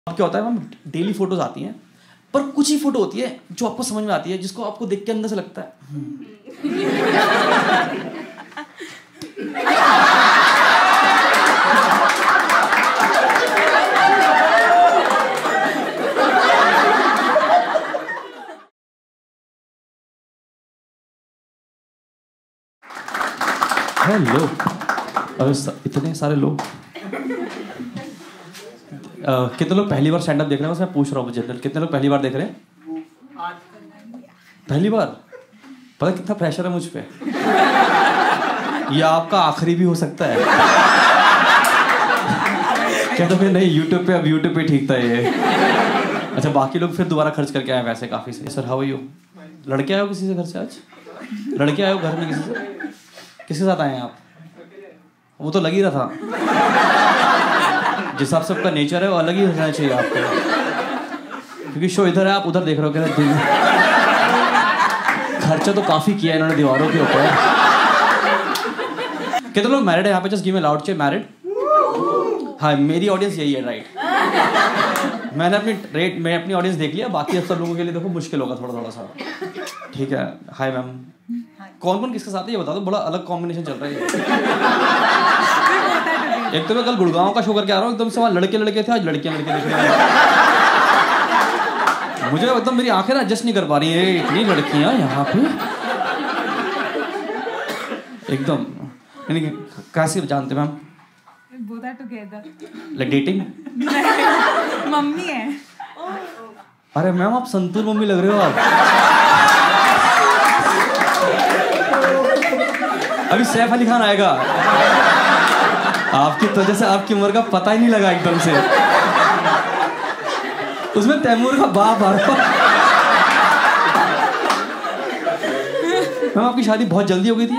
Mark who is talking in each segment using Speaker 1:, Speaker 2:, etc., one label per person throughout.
Speaker 1: अब क्या होता है मैम, डेली फोटोज आती हैं पर कुछ ही फोटो होती है जो आपको समझ में आती है, जिसको आपको देख के अंदर से लगता है हेलो। अरे इतने सारे लोग, कितने लोग पहली बार स्टैंड अप देख रहे हैं? मैं पूछ रहा हूँ जनरल, कितने लोग पहली बार देख रहे हैं? पहली बार? पता कितना प्रेशर है मुझ पे? ये आपका आखिरी भी हो सकता है। कहते फिर नहीं, यूट्यूब पे, अब यूट्यूब पे ठीक था ये। अच्छा, बाकी लोग फिर दोबारा खर्च करके आए वैसे काफी से। Sir how are you? लड़के आए हो किसी से घर से आज? लड़के आए हो घर में किसी से? किसके साथ आए हैं आप? वो तो लग ही रहा था, जिस हिसाब से आपका नेचर है वो अलग ही रहना चाहिए आपको, क्योंकि शो इधर है, आप उधर देख रहे हो। कहते खर्चा तो काफी किया इन्होंने दीवारों के ऊपर। कितने लोग मैरिड है यहाँ पे? Just give me loud check. Married? हाँ, मेरी ऑडियंस यही है, राइट। मैंने अपनी ऑडियंस देख लिया, बाकी सब लोगों के लिए देखो मुश्किल होगा थोड़ा सा। ठीक है। हाय मैम, कौन कौन किसके साथ है ये बता दो, बड़ा अलग कॉम्बिनेशन चल रहा है। एक तो मैं कल गुड़गांव का शो करके आ रहा हूँ, एकदम से वहाँ लड़के थे, आज लड़कियां दिख रही हैं। मुझे एकदम मेरी आंखें ना एडजस्ट नहीं कर पा रही है, इतनी लड़कियां यहाँ पे एकदम। कैसे जानते ma'am?
Speaker 2: Both are together.
Speaker 1: Like dating?
Speaker 2: मम्मी है।
Speaker 1: अरे मैम, आप संतूर मम्मी लग रहे हो आप। अभी सैफ अली खान आएगा, आपकी वजह से आपकी उम्र का पता ही नहीं लगा एकदम से। उसमें तैमूर का बाप आ रहा। मैम आपकी शादी बहुत जल्दी हो गई थी?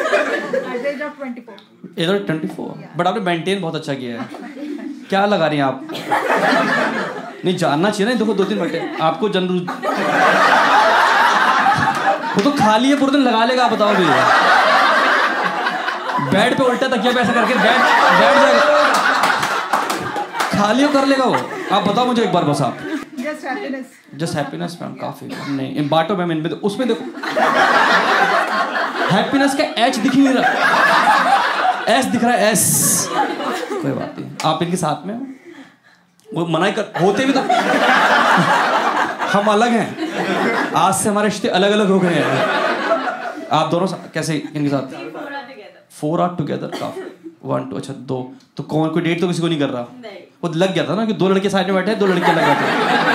Speaker 1: Age of 24। बट आपने मेंटेन बहुत अच्छा किया है। क्या लगा रही हैं आप? नहीं जानना चाहिए ना, देखो 2-3 घंटे आपको जरूर। वो तो खाली है, पूरे दिन लगा लेगा। आप बताओ भैया, बेड पे उल्टा तकिया पे ऐसा करके बैठ जाएगा, खाली कर लेगा वो। आप बताओ मुझे एक बार बस आप। जस्ट हैप्पीनेस मैम, काफी। नहीं बांटो मैम इनमें, उसमें देखो हैप्पीनेस का एच दिख नहीं रहा, एस दिख रहा है, एस। कोई बात नहीं, आप इनके साथ में वो मना कर होते भी तो हम अलग हैं, आज से हमारे रिश्ते अलग अलग हो गए हैं। आप दोनों कैसे इनके साथ? 4 आर टुगेदर, काफी। 1 2, अच्छा 2 तो कौन? कोई डेट तो किसी को नहीं कर रहा? वो लग गया था ना कि 2 लड़के साइड में बैठे हैं, 2 लड़के लग बैठे,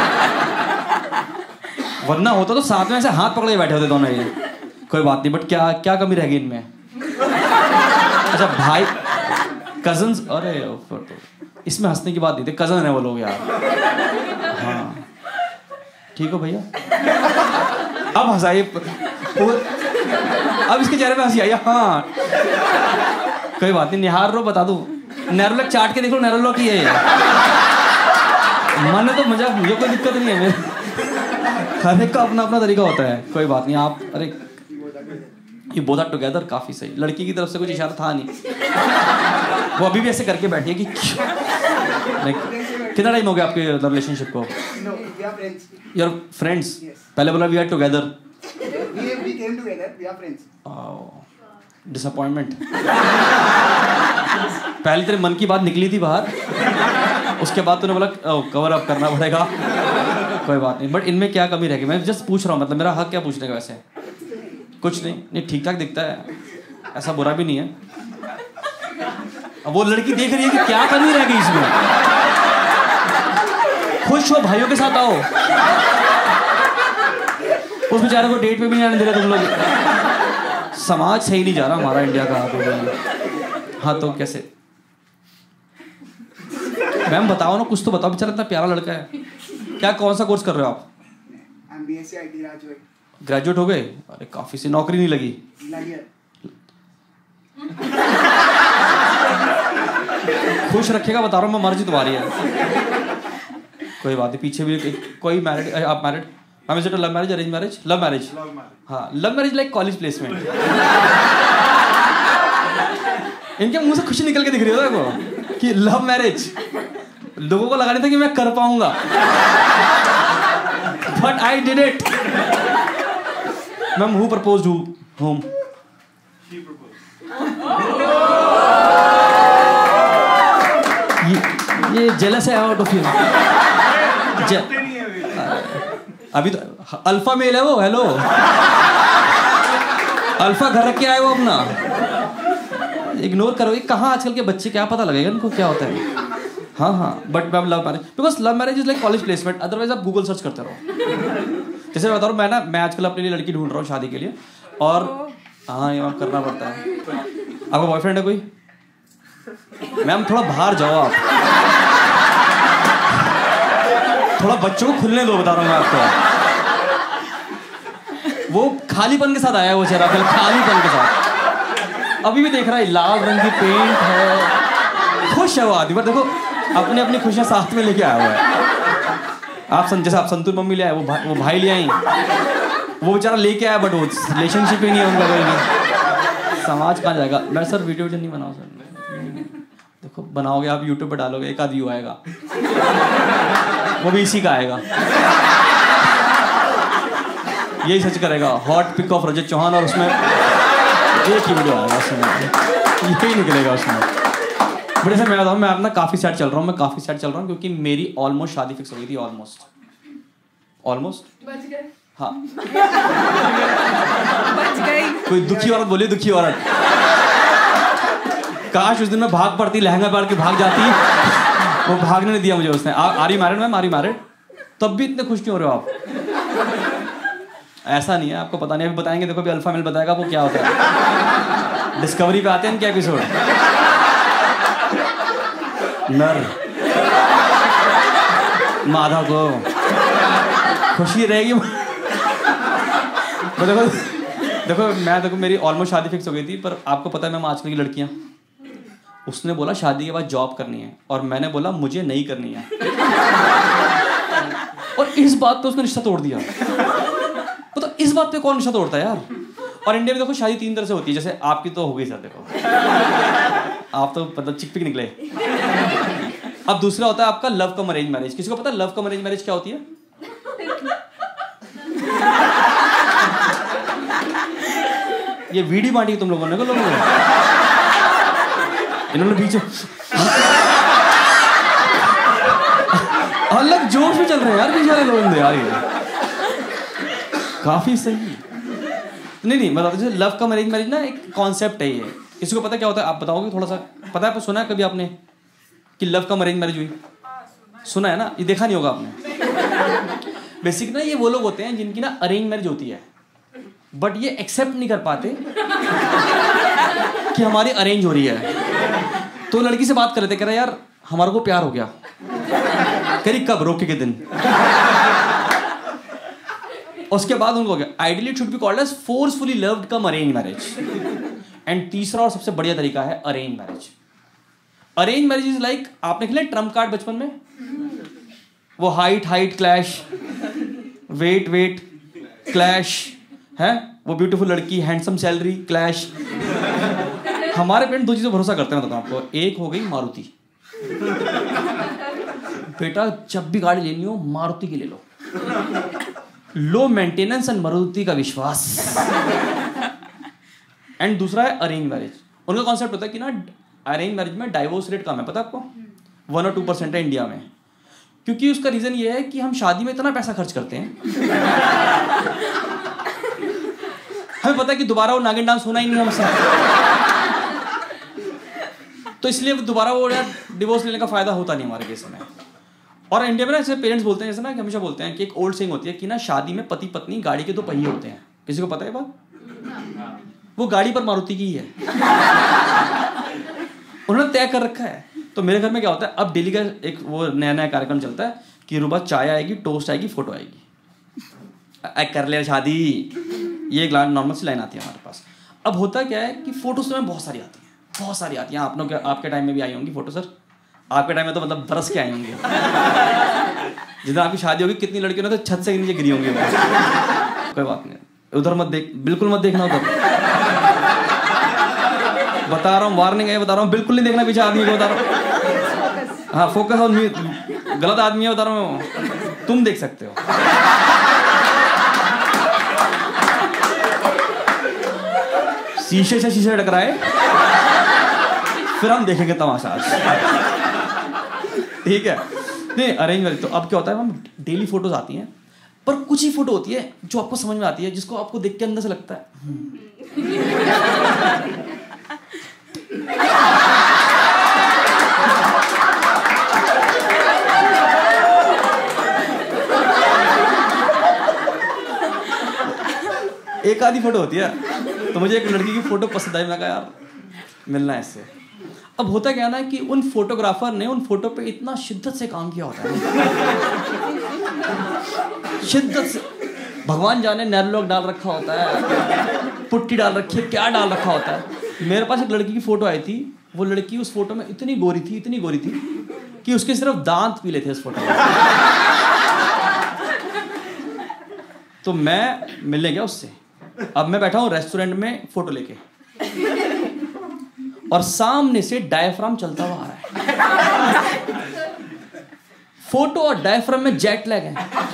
Speaker 1: वरना होता तो साथ में ऐसे हाथ पकड़े बैठे होते दोनों ये। कोई बात नहीं, बट क्या कमी रह गई इनमें? अच्छा भाई कजन्स, अरे तो इसमें हंसने की बात नहीं थी, कजन है वो लोग यार। हाँ ठीक हो भैया, अब हंसाइए, अब इसके चेहरे पे हंसी आई। हाँ कोई बात नहीं, निहार लो, बता दो। नैरोलॉक चाट के देख लो, नैरोलॉक ही है ये। मन तो मजाक, मुझे कोई दिक्कत नहीं है, मेरे हर एक का अपना अपना तरीका होता है। कोई बात नहीं, आप अरे ये बोथ आर टुगेदर, काफी सही। लड़की की तरफ से कुछ इशारा था नहीं, वो अभी भी ऐसे करके बैठी है कि कितना टाइम हो गया आपके रिलेशनशिप को? Your friends? पहले बोला वी आर टुगेदर। डिसअपॉइंटमेंट। पहले तेरे मन की बात निकली थी बाहर, उसके बाद तूने बोला कवर अप करना पड़ेगा। कोई बात नहीं, बट इनमें क्या कमी रह गई? मैं जस्ट पूछ रहा हूँ, मतलब मेरा हक क्या पूछने का? वैसे कुछ नहीं ठीक ठाक दिखता है, ऐसा बुरा भी नहीं है। अब वो लड़की देख रही है कि क्या कमी रह गई इसमें। खुश हो, भाइयों के साथ आओ। उस बेचारे को डेट पे भी नहीं आने दे रहे तुम लोग। समाज सही नहीं जा रहा हमारा इंडिया का। हाँ तो कैसे मैम बताओ ना, कुछ तो बताओ, बेचारा इतना प्यारा लड़का है। क्या कौन सा कोर्स कर रहे हो आप? ग्रेजुएट हो गए? अरे काफी सी, नौकरी नहीं लगी? खुश रखेगा बता रहा हूँ मैं, मर्जी तुम्हारी है। कोई बात नहीं, पीछे भी कोई मैरिड? आप married? Ma'am is it love marriage, arrange marriage? Love marriage. हाँ, love marriage like college placement. इनके मुंह से खुशी निकल के दिख रही है कि लव मैरिज। लोगों को लगा नहीं था कि मैं कर पाऊंगा, but I did it. Ma'am, who proposed whom? ये जेलस है आउट ऑफ यू। अभी तो अल्फा मेल है वो। हेलो, अल्फा घर रख के आए वो अपना। इग्नोर करो, ये कहाँ आजकल के बच्चे, क्या पता लगेगा इनको क्या होता है। हाँ, but ma'am love marriage, because love marriage is like college placement, otherwise आप गूगल सर्च करते रहो। जैसे मैं बता रहा हूँ, मैं आजकल अपने लिए लड़की ढूंढ रहा हूँ शादी के लिए, और हाँ ये आप करना पड़ता है। आपका बॉयफ्रेंड है कोई? मैम थोड़ा बाहर जाओ आप, थोड़ा बच्चों को खुलने दो, बता रहा हूँ मैं आपको। वो खालीपन के साथ आया है वो चेहरा, खालीपन के साथ। अभी भी देख रहा है, लाल रंग की पेंट है, खुश है वो आदमी, पर देखो अपने अपनी खुशियां साथ में लेके आया हुआ है। जैसे आप संतूर मम्मी ले आए, वो भाई ले आई, वो बेचारा लेके आया, बट वो रिलेशनशिप ही नहीं है उनका कोई भी। समाज कहाँ जाएगा? मैं सर वीडियो नहीं बनाओ सर। देखो बनाओगे आप, यूट्यूब पे डालोगे, एक आध व्यू आएगा, वो भी इसी का आएगा। यही सर्च करेगा hot pick of Rajat Chauhan, और उसमें एक ही वीडियो आएगा, उसमें यही निकलेगा उसमें। बट ऐसे मैं बताऊँ, मैं अपना काफ़ी सैड चल रहा हूँ, क्योंकि मेरी ऑलमोस्ट शादी फिक्स हो गई थी। ऑलमोस्ट
Speaker 2: बच गए।
Speaker 1: हाँ,
Speaker 2: बच गई।
Speaker 1: कोई दुखी औरत बोली, दुखी औरत। काश उस दिन मैं भाग पड़ती, लहंगा पहन के भाग जाती। वो भागने नहीं दिया मुझे उसने। Are you married ma'am? Are you married? तब भी इतने खुश क्यों हो रहे हो आप? ऐसा नहीं है, आपको पता नहीं, अभी बताएंगे। देखो अभी अल्फा मेल बताएगा वो क्या होता है। डिस्कवरी पे आते हैं क्या एपिसोड? नर माधा को खुशी रहेगी। देखो मेरी ऑलमोस्ट शादी फिक्स हो गई थी, पर आपको पता है मैम आजकल की लड़कियां, उसने बोला शादी के बाद जॉब करनी है, और मैंने बोला मुझे नहीं करनी है, और इस बात पे उसने रिश्ता तोड़ दिया। तो इस बात पे कौन रिश्ता तोड़ता है यार? और इंडिया में देखो शादी 3 तरह से होती है, जैसे आपकी तो हो गई सर, देखो आप तो मतलब चिक पिक निकले। अब दूसरा होता है आपका लव कम अरेंज मैरिज। किसी को पता है लव कम अरेंज मैरिज क्या होती है? ये वीडियो बांटी तुम लोगों ने, इन्होंने बीच अलग जोश में चल रहे हैं यार, बीच वाले लोग यार, ये काफी सही। नहीं बताते, जैसे लव कम अरेंज मैरिज ना एक कॉन्सेप्ट है ये। किसी को पता क्या होता है? आप बताओगे थोड़ा सा? पता है, सुना है कभी आपने कि लव कम अरेंज मैरिज हुई? सुना है ना? ये देखा नहीं होगा आपने। बेसिक ना ये वो लोग होते हैं जिनकी ना अरेंज मैरिज होती है, बट ये एक्सेप्ट नहीं कर पाते कि हमारी अरेंज हो रही है। तो लड़की से बात कर रहे थे, कह रहा यार हमारे को प्यार हो गया। कह रही कब? रोके के दिन। उसके बाद उनको हो गया। Ideally it should be called as forcefully loved cum arrange marriage. And तीसरा और सबसे बढ़िया तरीका है arrange marriage. Arrange marriage is like, आपने खेला ट्रम्प कार्ड बचपन में? वो हाइट क्लैश, वेट क्लैश है, वो ब्यूटीफुल लड़की, हैंडसम सैलरी क्लैश। हमारे पेरेंट्स 2 चीज़ों भरोसा करते हैं, बताता हूँ आपको। एक हो गई मारुति। बेटा जब भी गाड़ी लेनी हो मारुति की ले लो, लो मेंटेनेंस एंड मारुति का विश्वास। एंड दूसरा है अरेंज मैरिज। उनका कॉन्सेप्ट होता है कि ना अरेंज मैरिज में डाइवोर्स रेट कम है, पता है आपको? 1 और 2% है इंडिया में। क्योंकि उसका रीजन ये है कि हम शादी में इतना पैसा खर्च करते हैं, हमें पता है कि दोबारा वो नागिन डांस होना ही नहीं हमसे, तो इसलिए दोबारा वो डिवोर्स लेने का फायदा होता नहीं हमारे केस में। और इंडिया में ना ऐसे पेरेंट्स बोलते हैं, जैसे ना कि हमेशा बोलते हैं कि एक ओल्ड सेइंग होती है कि ना शादी में पति पत्नी गाड़ी के 2 पहिए होते हैं। किसी को पता है बात? वो गाड़ी पर मारुति की ही है, उन्होंने तय कर रखा है। तो मेरे घर में क्या होता है, अब डेली का एक वो नया कार्यक्रम चलता है कि रुबा चाय आएगी, टोस्ट आएगी, फोटो आएगी, कर ले शादी। ये एक नॉर्मल सी लाइन आती है हमारे पास। अब होता क्या है कि फोटोज तो में बहुत सारी आती हैं। आपके टाइम में भी आई होंगी फोटो सर? आपके टाइम में तो मतलब बरस के आई होंगी। जिधर आपकी शादी होगी कितनी लड़कियों ने तो छत से नीचे गिरी होंगी। कोई बात नहीं, उधर मत देख, बिल्कुल मत देखना उधर। बता रहा हूँ, वार्निंग है, बता रहा हूँ, बिल्कुल नहीं देखना पीछे आदमी को, बता रहा हूँ। हाँ फोकस ऑन मी, गलत आदमी है बता रहा हूँ, तुम देख सकते हो। शीशे से शीशे टकराए, फिर हम देखेंगे तमाशा आज। ठीक है, नहीं अरेंज वाली तो अब क्या होता है, हम डेली फोटोज आती हैं, पर कुछ ही फोटो होती है जो आपको समझ में आती है, जिसको आपको देख के अंदर से लगता है एक आधी फोटो होती है। तो मुझे एक लड़की की फोटो पसंद आई, मैं कहा यार मिलना है इससे। अब होता क्या ना कि उन फोटोग्राफर ने उन फोटो पे इतना शिद्दत से काम किया होता है, शिद्दत से, भगवान जाने नैरोलॉक डाल रखा होता है, पुट्टी डाल रखी है, क्या डाल रखा होता है। मेरे पास एक लड़की की फोटो आई थी, वो लड़की उस फोटो में इतनी गोरी थी, इतनी गोरी थी कि उसके सिर्फ दांत पीले थे उस फोटो में। तो मैं मिलने गया उससे। अब मैं बैठा हूँ रेस्टोरेंट में फोटो लेके, और सामने से डायफ्राम चलता हुआ आ रहा है। फोटो और डायफ्राम में जेट लैग है,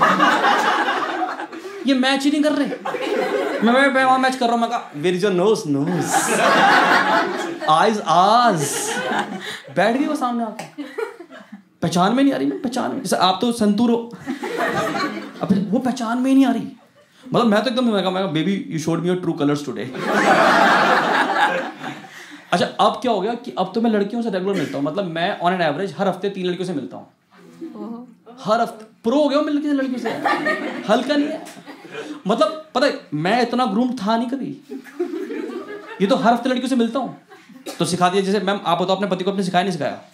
Speaker 1: ये मैच ही नहीं कर रहे। मैं वहां मैच कर रहा हूं, मैं कहा where is your nose, nose, eyes आज। बैठ गई वो सामने आके, पहचान में नहीं आ रही, मैं पहचान में, जैसे आप तो संतूर हो, अब वो पहचान में ही नहीं आ रही। मतलब मैं तो एकदम मैं कहा baby you showed me your true colours today. अच्छा अब क्या हो गया कि अब तो मैं लड़कियों से रेगुलर मिलता हूँ, मतलब मैं ऑन एन एवरेज हर हफ्ते 3 लड़कियों से मिलता हूँ, हर हफ्ते। प्रो हो गया मिलने से लड़कियों से, हल्का नहीं है। मतलब पता है मैं इतना ग्रूम था नहीं कभी, ये तो हर हफ्ते लड़कियों से मिलता हूँ। तो सिखा दिया, जैसे मैम आप बताओ अपने पति को अपने सिखाया नहीं सिखाया?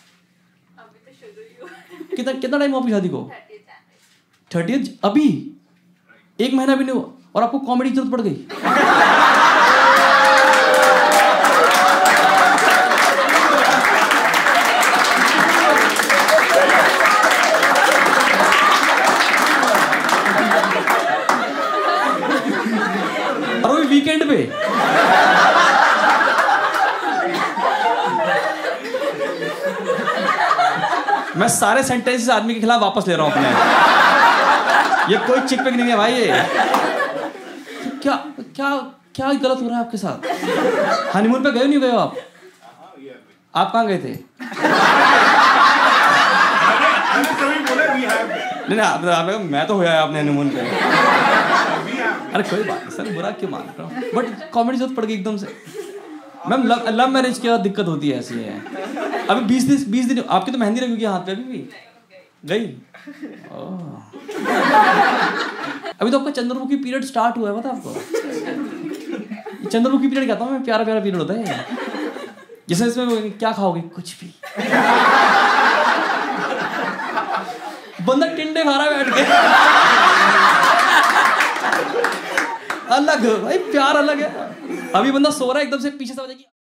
Speaker 1: कितना टाइम हुआ आपकी शादी को? 30th, अभी 1 महीना भी नहीं हुआ और आपको कॉमेडी की जरूरत पड़ गई। और वो वीकेंड पे। मैं सारे सेंटेंसेस आदमी के खिलाफ वापस ले रहा हूं अपने। ये कोई चिक पिक नहीं है भाई, ये क्या क्या क्या गलत हो रहा है आपके साथ? हनीमून पे गए नहीं गए आप? आप कहाँ गए थे? नहीं मैं तो होया आपने हनीमून पे। अरे कोई बात नहीं सर, बुरा क्यों मान रहा हूँ, बट कॉमेडी जरूरत पड़ गई एकदम से। मैम लव मैरिज के बाद दिक्कत होती है, ऐसी है। अभी 20 दिन आपकी तो मेहंदी लगेगी हाथ पे, अभी भी गई। अभी तो आपका चंद्रमुखी पीरियड स्टार्ट हुआ है, पता आपको? चंद्रमुखी पीरियड कहता हूँ मैं, प्यारा प्यारा पीरियड होता है। जैसे इसमें क्या खाओगे? कुछ भी। बंदा टिंडे खा रहा है बैठ के। अलग भाई, प्यार अलग है। अभी बंदा सो रहा है, एकदम से पीछे से